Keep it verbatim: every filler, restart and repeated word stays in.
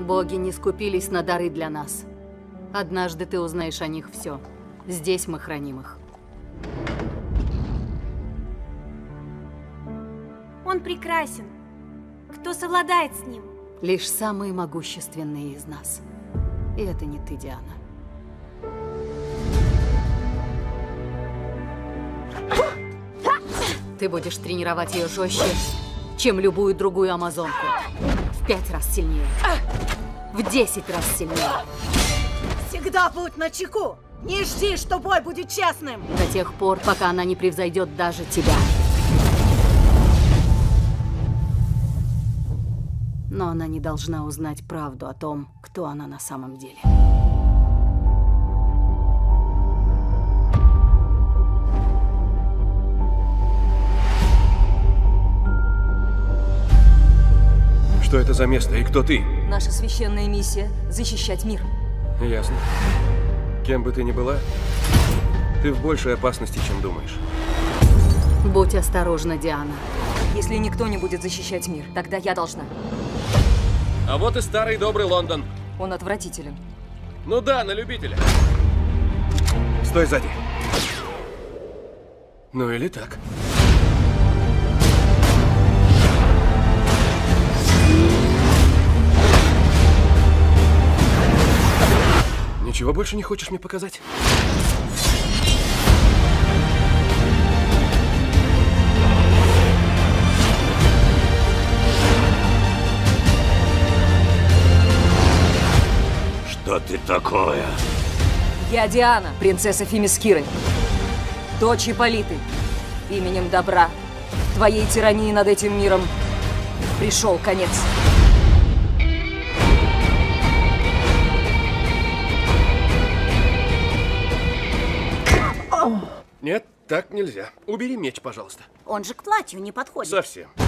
Боги не скупились на дары для нас. Однажды ты узнаешь о них все. Здесь мы храним их. Он прекрасен. Кто совладает с ним? Лишь самые могущественные из нас. И это не ты, Диана. Ты будешь тренировать ее жестче, чем любую другую амазонку. В пять раз сильнее. В десять раз сильнее. Всегда будь начеку. Не жди, что бой будет честным. До тех пор, пока она не превзойдет даже тебя. Но она не должна узнать правду о том, кто она на самом деле. Что это за место и кто ты? Наша священная миссия – защищать мир. Ясно. Кем бы ты ни была, ты в большей опасности, чем думаешь. Будь осторожна, Диана. Если никто не будет защищать мир, тогда я должна. А вот и старый добрый Лондон. Он отвратителен. Ну да, на любителя. Стой сзади. Ну или так. Ничего больше не хочешь мне показать? Что ты такое? Я Диана, принцесса Фемискиры, дочь Ипполиты, именем добра. Твоей тирании над этим миром пришел конец. Нет, так нельзя. Убери меч, пожалуйста. Он же к платью не подходит. Совсем.